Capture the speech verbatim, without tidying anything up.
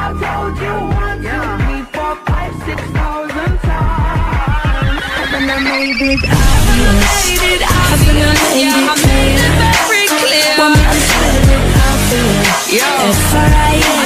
I told you one, two, three, four, five, six thousand times. Haven't I made it obvious? Haven't I made it clear? Woman, I'm spelling it obvious. F R I